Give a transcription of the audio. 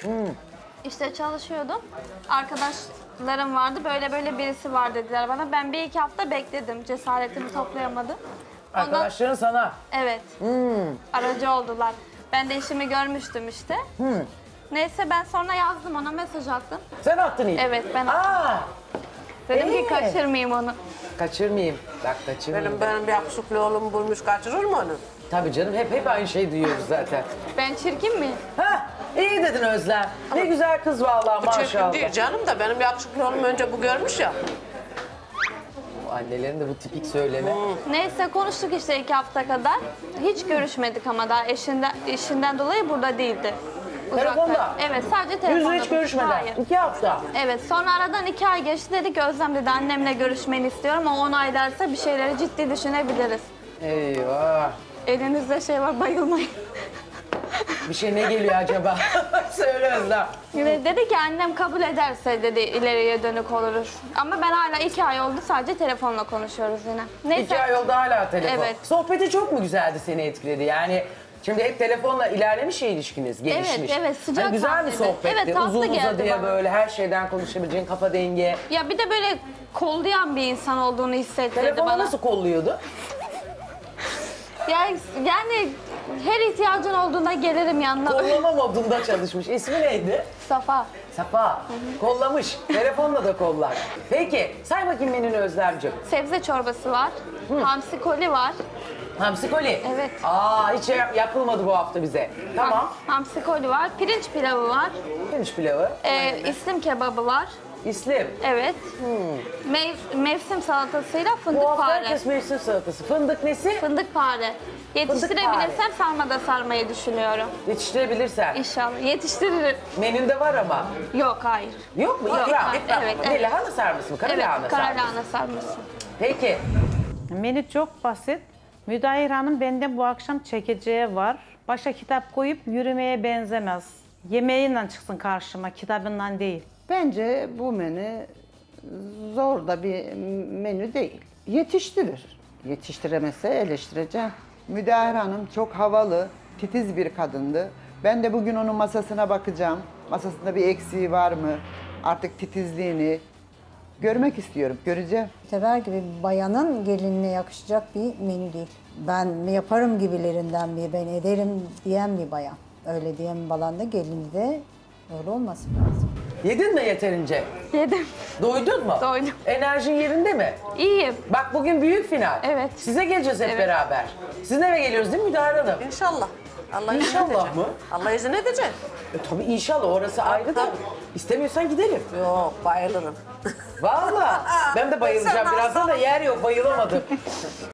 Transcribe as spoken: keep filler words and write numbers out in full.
İşte çalışıyordum. Arkadaşlarım vardı. Böyle böyle birisi var dediler bana. Ben bir iki hafta bekledim. Cesaretimi toplayamadım. Ondan... Arkadaşların sana. Evet. Aracı oldular. Ben de işimi görmüştüm işte. Neyse ben sonra yazdım ona, mesaj attım. Sen attın ilk. Evet ben attım. Aa, Dedim ee? ki kaçırmayayım onu. kaçırmayayım. Bak kaçırmayayım. Benim, benim bir yakışıklı oğlum bulmuş, kaçırır mı onu? Tabii canım, hep hep aynı şeyi duyuyoruz zaten. Ben çirkin miyim? Ha, iyi dedin Özlem. Ne güzel kız vallahi Bu çirkin maşallah. değil canım da benim yakışıklı oğlum önce bu görmüş ya. Bu annelerin de bu tipik söyleme. Neyse konuştuk işte iki hafta kadar. Hiç görüşmedik ama daha eşinden, işinden dolayı burada değildi. Uzakta. Telefonda? Evet, sadece Yüz telefonda. yüze hiç görüşmeden. Hayır. İki hafta. Evet, sonra aradan iki ay geçti. Dedi ki Özlem dedi annemle görüşmeni istiyorum. O onaylarsa bir şeyleri ciddi düşünebiliriz. Eyvah. Elinizde şey var, bayılmayın. Bir şey ne geliyor acaba? Söyle Özlem. Yine dedi ki annem kabul ederse dedi ileriye dönük oluruz. Ama ben hala iki ay oldu sadece telefonla konuşuyoruz yine. Neyse. İki ay oldu hala telefon. Evet. Sohbeti çok mu güzeldi, seni etkiledi? Yani şimdi hep telefonla ilerlemiş ya ilişkiniz, gelişmiş. Evet, evet, sıcak Hani güzel bir tatlıydı. sohbetti. Evet, tatlı Uzun geldi uzadıya bana. böyle her şeyden konuşabileceğin, kafa dengi. Ya bir de böyle kollayan bir insan olduğunu hissettirdi Telefonu bana. nasıl kolluyordu? Ya, yani her ihtiyacın olduğunda gelirim yanına. Kollama modunda çalışmış. İsmi neydi? Safa. Safa. Kollamış. Telefonla da kollar. Peki say bakayım menünü Özlemciğim. Sebze çorbası var. Hamsi koli var. Hamsi koli. Evet. Aa, hiç yap- yapılmadı bu hafta bize. Tamam. Hamsi koli var. Pirinç pilavı var. Pirinç pilavı. Ee, islim kebabı var. İslim. Evet. Mev- mevsim salatasıyla fındık Bu hafta pare. herkes mevsim salatası. Fındık nesi? Fındık pare. Yetiştirebilirsem sarmada sarmayı düşünüyorum. Yetiştirebilirsen. İnşallah. Yetiştiririm. Menünde var ama. Yok, hayır. Yok mu? Yok, İkram. hayır. ikram. Evet, Ne, evet. lahana sarması mı? Kara Evet, lahana kara sarması. lahana sarması. Peki. Menü çok basit. Müdahir Hanım bende bu akşam çekeceği var. Başa kitap koyup yürümeye benzemez. Yemeğiyle çıksın karşıma, kitabından değil. Bence bu menü zor da bir menü değil. Yetiştirir. Yetiştiremezse eleştireceğim. Müdahir Hanım çok havalı, titiz bir kadındı. Ben de bugün onun masasına bakacağım. Masasında bir eksiği var mı? Artık titizliğini görmek istiyorum, göreceğim. Sever gibi bir bayanın gelinine yakışacak bir menü değil. Ben yaparım gibilerinden bir, ben ederim diyen bir bayan. Öyle diyen bir bayan da gelini de öyle olması lazım. Yedin mi yeterince? Yedim. Doydun mu? Doydum. Enerjin yerinde mi? İyiyim. Bak bugün büyük final. Evet. Size geleceğiz hep Evet. beraber. Sizin eve geliyoruz değil mi Müdahale Hanım? İnşallah. Allah izin İnşallah edecek. mı? Allah izin edecek. E, tabii inşallah, orası ayrı da. tabii. İstemiyorsan gidelim. Yok, bayılırım. Vallahi ben de bayılacağım Sen birazdan da yer yok, bayılamadım.